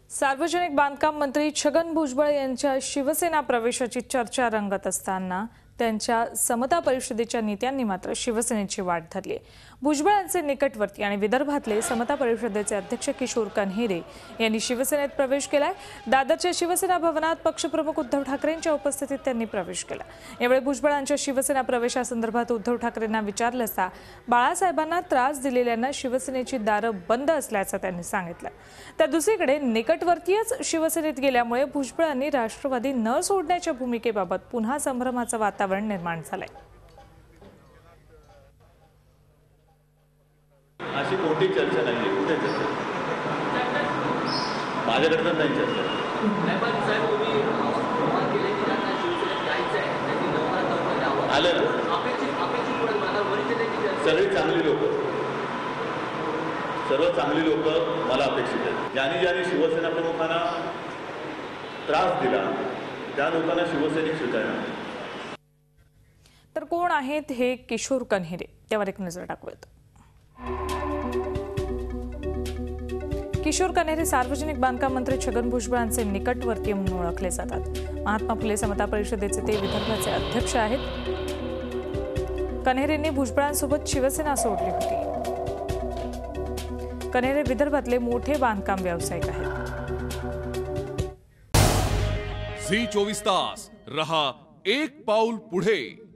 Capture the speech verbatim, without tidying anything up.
सार्वजनिक बांधकाम मंत्री छगन भुजबळ यांच्या शिवसेना प्रवेशाची चर्चा रंगत असताना त्यांच्या समता परिषदेच्या नेत्यांनी मात्र शिवसेनेची वाट धरली आहे। भुजबळांचे निकटवर्ती आणि विदर्भातले समता परिषदेचे अध्यक्ष किशोर कन्हेरे यांनी शिवसेनेत प्रवेश केलाय। दादरच्या शिवसेना भवनात पक्षप्रमुख उद्धव ठाकरेंच्या उपस्थितीत त्यांनी प्रवेश केला। यावेळी भुजबळांच्या शिवसेना प्रवेशासंदर्भात उद्धव ठाकरेंना विचारलं असता बाळासाहेबांना त्रास दिलेल्यांना शिवसेनेची दारं बंद असल्याचं त्यांनी सांगितलं। तर दुसरीकडे निकटवर्तीयच शिवसेनेत गेल्यामुळे भुजबळांनी राष्ट्रवादी न सोडण्याच्या भूमिकेबाबत पुन्हा संभ्रमाचं वातावरण निर्माण झालंय। अशी कोणती चर्चा नाही, कुठे चर्चा माझ्याकडे तर नाही चर्चा। आलं ना, सगळी चांगली लोक सर्व चांगली लोक मला अपेक्षित आहेत। ज्यांनी ज्यांनी शिवसेना प्रमुखांना त्रास दिला त्या लोकांना शिवसैनिक स्वीकारणार। तर कोण आहेत हे किशोर कन्हेरे, त्यावर एक नजर टाकूयात। किशोर कन्हेरे सार्वजनिक बांधकाम मंत्री छगन भुजबळांचे निकटवर्तीय म्हणून ओळखले जातात। महात्मा फुले समता परिषदेचे ते विदर्भाचे अध्यक्ष आहेत। कन्हेरेंनी भुजबळांसोबत शिवसेना सोडली होती। कन्हेरे विदर्भातले मोठे बांधकाम व्यावसायिक आहेत। झी चोवीस तास रहा एक पाऊल पुढे।